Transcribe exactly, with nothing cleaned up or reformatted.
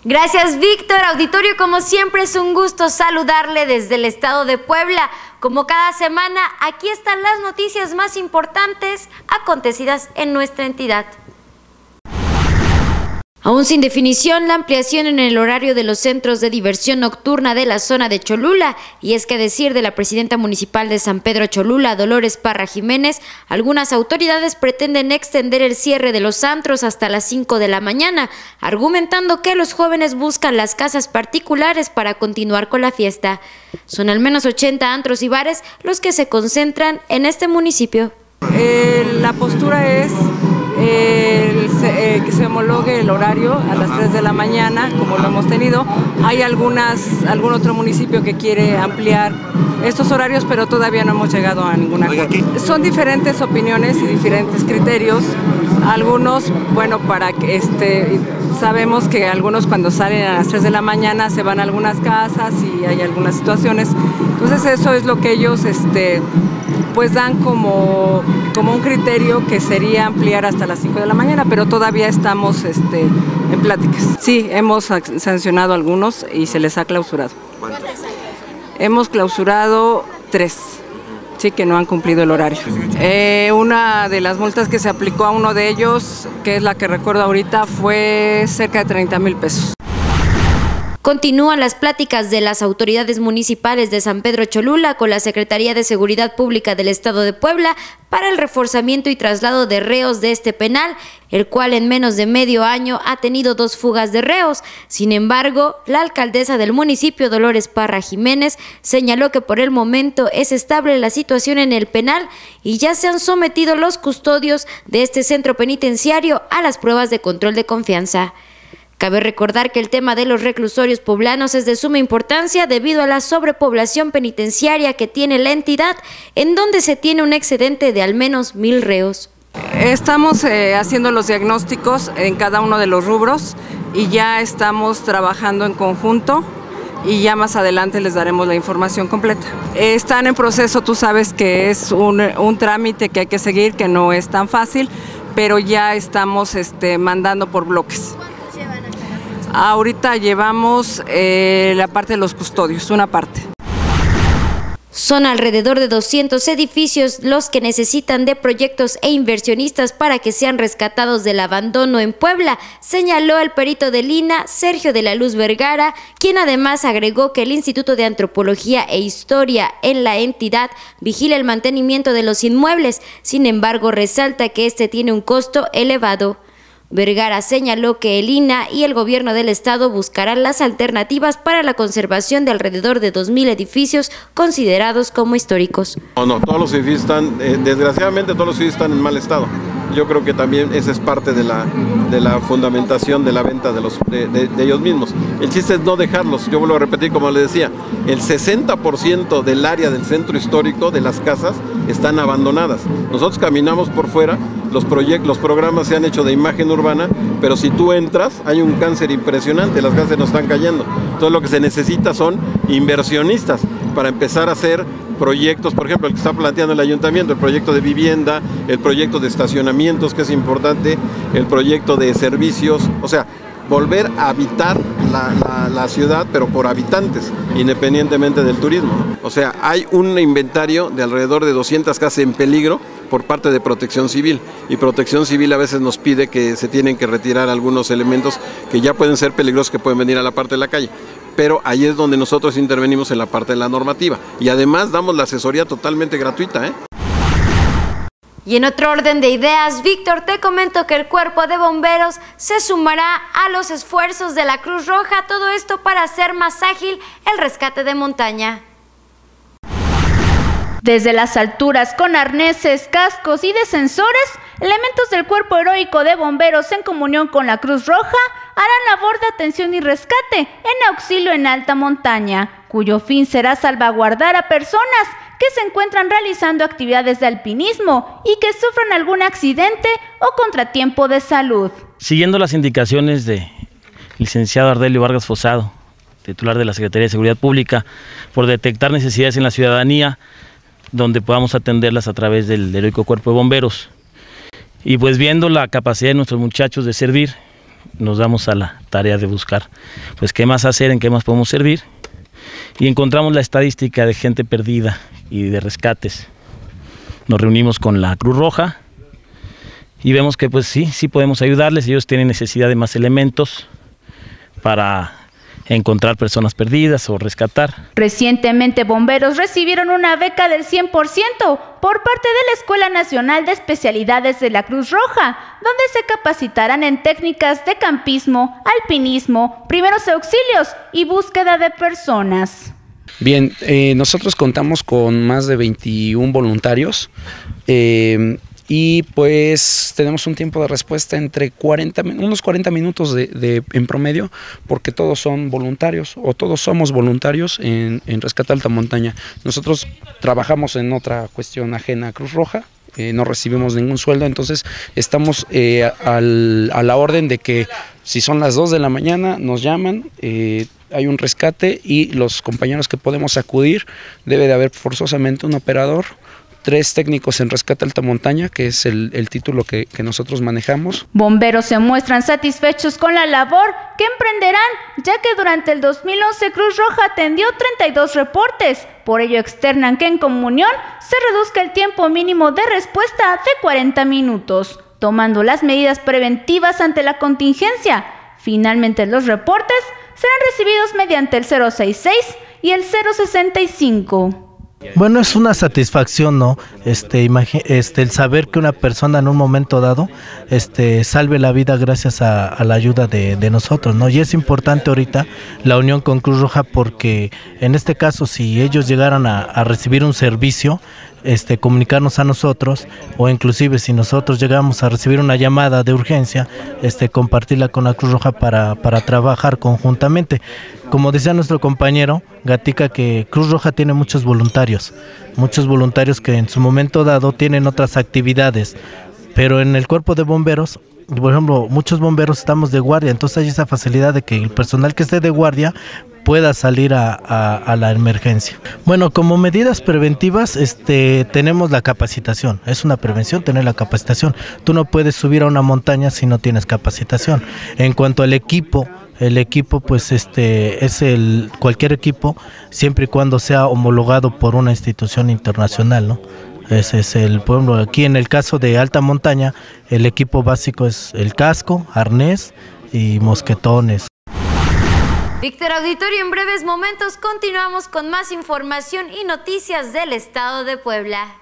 Gracias, Víctor. Auditorio, como siempre es un gusto saludarle desde el estado de Puebla. Como cada semana, aquí están las noticias más importantes acontecidas en nuestra entidad. Aún sin definición, la ampliación en el horario de los centros de diversión nocturna de la zona de Cholula, y es que a decir de la presidenta municipal de San Pedro Cholula, Dolores Parra Jiménez, algunas autoridades pretenden extender el cierre de los antros hasta las cinco de la mañana, argumentando que los jóvenes buscan las casas particulares para continuar con la fiesta. Son al menos ochenta antros y bares los que se concentran en este municipio. Eh, la postura es eh, el, eh, que se homologue el horario a las tres de la mañana, como lo hemos tenido. Hay algunas, algún otro municipio que quiere ampliar estos horarios, pero todavía no hemos llegado a ninguna acuerdo. Son diferentes opiniones y diferentes criterios. Algunos, bueno, para que este, sabemos que algunos cuando salen a las tres de la mañana se van a algunas casas y hay algunas situaciones. Entonces eso es lo que ellos este, pues dan como, como un criterio, que sería ampliar hasta las cinco de la mañana, pero todavía estamos este, en pláticas. Sí, hemos sancionado algunos y se les ha clausurado. ¿Cuántos? Hemos clausurado tres, sí, que no han cumplido el horario. Eh, una de las multas que se aplicó a uno de ellos, que es la que recuerdo ahorita, fue cerca de treinta mil pesos. Continúan las pláticas de las autoridades municipales de San Pedro Cholula con la Secretaría de Seguridad Pública del Estado de Puebla para el reforzamiento y traslado de reos de este penal, el cual en menos de medio año ha tenido dos fugas de reos. Sin embargo, la alcaldesa del municipio, Dolores Parra Jiménez, señaló que por el momento es estable la situación en el penal y ya se han sometido los custodios de este centro penitenciario a las pruebas de control de confianza. Cabe recordar que el tema de los reclusorios poblanos es de suma importancia debido a la sobrepoblación penitenciaria que tiene la entidad, en donde se tiene un excedente de al menos mil reos. Estamos eh, haciendo los diagnósticos en cada uno de los rubros y ya estamos trabajando en conjunto y ya más adelante les daremos la información completa. Eh, están en proceso, tú sabes que es un, un trámite que hay que seguir, que no es tan fácil, pero ya estamos este, mandando por bloques. Ahorita llevamos eh, la parte de los custodios, una parte. Son alrededor de doscientos edificios los que necesitan de proyectos e inversionistas para que sean rescatados del abandono en Puebla, señaló el perito del I N A, Sergio de la Luz Vergara, quien además agregó que el Instituto de Antropología e Historia en la entidad vigila el mantenimiento de los inmuebles. Sin embargo, resalta que este tiene un costo elevado. Vergara señaló que el I N A y el gobierno del estado buscarán las alternativas para la conservación de alrededor de dos mil edificios considerados como históricos. No, no, todos los edificios están, eh, desgraciadamente todos los edificios están en mal estado. Yo creo que también esa es parte de la, de la fundamentación de la venta de, los, de, de, de ellos mismos. El chiste es no dejarlos. Yo vuelvo a repetir, como les decía, el sesenta por ciento del área del centro histórico de las casas están abandonadas. Nosotros caminamos por fuera, los, proyectos, los programas se han hecho de imagen urbana, pero si tú entras hay un cáncer impresionante, las casas nos están cayendo. Entonces lo que se necesita son inversionistas para empezar a hacer proyectos, por ejemplo, el que está planteando el ayuntamiento, el proyecto de vivienda, el proyecto de estacionamientos, que es importante, el proyecto de servicios, o sea, volver a habitar la, la, la ciudad, pero por habitantes, independientemente del turismo. O sea, hay un inventario de alrededor de doscientas casas en peligro por parte de Protección Civil, y Protección Civil a veces nos pide que se tienen que retirar algunos elementos que ya pueden ser peligrosos, que pueden venir a la parte de la calle. Pero ahí es donde nosotros intervenimos en la parte de la normativa y además damos la asesoría totalmente gratuita, ¿eh? Y en otro orden de ideas, Víctor, te comento que el Cuerpo de Bomberos se sumará a los esfuerzos de la Cruz Roja, todo esto para hacer más ágil el rescate de montaña. Desde las alturas, con arneses, cascos y descensores, elementos del Cuerpo Heroico de Bomberos en comunión con la Cruz Roja harán labor de atención y rescate en auxilio en alta montaña, cuyo fin será salvaguardar a personas que se encuentran realizando actividades de alpinismo y que sufran algún accidente o contratiempo de salud. Siguiendo las indicaciones del licenciado Ardelio Vargas Fosado, titular de la Secretaría de Seguridad Pública, por detectar necesidades en la ciudadanía, donde podamos atenderlas a través del Heroico Cuerpo de Bomberos. Y pues viendo la capacidad de nuestros muchachos de servir, nos damos a la tarea de buscar pues qué más hacer, en qué más podemos servir, y encontramos la estadística de gente perdida y de rescates. Nos reunimos con la Cruz Roja y vemos que pues sí, sí podemos ayudarles. Ellos tienen necesidad de más elementos para encontrar personas perdidas o rescatar. Recientemente bomberos recibieron una beca del cien por ciento por parte de la Escuela Nacional de Especialidades de la Cruz Roja, donde se capacitarán en técnicas de campismo, alpinismo, primeros auxilios y búsqueda de personas. Bien, eh, nosotros contamos con más de veintiún voluntarios eh, y pues tenemos un tiempo de respuesta entre cuarenta, unos cuarenta minutos de, de, en promedio, porque todos son voluntarios o todos somos voluntarios en, en Rescate Alta Montaña. Nosotros trabajamos en otra cuestión ajena a Cruz Roja. Eh, no recibimos ningún sueldo, entonces estamos eh, al, a la orden de que si son las dos de la mañana nos llaman, eh, hay un rescate y los compañeros que podemos acudir, debe de haber forzosamente un operador, tres técnicos en Rescate Alta Montaña, que es el, el título que, que nosotros manejamos. Bomberos se muestran satisfechos con la labor que emprenderán, ya que durante el dos mil once Cruz Roja atendió treinta y dos reportes. Por ello externan que en comunión se reduzca el tiempo mínimo de respuesta de cuarenta minutos, tomando las medidas preventivas ante la contingencia. Finalmente los reportes serán recibidos mediante el cero sesenta y seis y el cero sesenta y cinco. Bueno, es una satisfacción, ¿no? Este, este, el saber que una persona en un momento dado este, salve la vida gracias a, a la ayuda de, de nosotros, ¿no? Y es importante ahorita la unión con Cruz Roja, porque en este caso, si ellos llegaran a, a recibir un servicio, este, comunicarnos a nosotros, o inclusive si nosotros llegamos a recibir una llamada de urgencia, este, compartirla con la Cruz Roja para, para trabajar conjuntamente. Como decía nuestro compañero Gatica, que Cruz Roja tiene muchos voluntarios, muchos voluntarios que en su momento dado tienen otras actividades, pero en el cuerpo de bomberos, por ejemplo, muchos bomberos estamos de guardia, entonces hay esa facilidad de que el personal que esté de guardia pueda salir a, a, a la emergencia. Bueno, como medidas preventivas, este, tenemos la capacitación. Es una prevención tener la capacitación. Tú no puedes subir a una montaña si no tienes capacitación. En cuanto al equipo, el equipo pues este es el cualquier equipo, siempre y cuando sea homologado por una institución internacional, ¿no? Ese es el pueblo. Aquí en el caso de alta montaña, el equipo básico es el casco, arnés y mosquetones. Víctor Auditorio, en breves momentos continuamos con más información y noticias del estado de Puebla.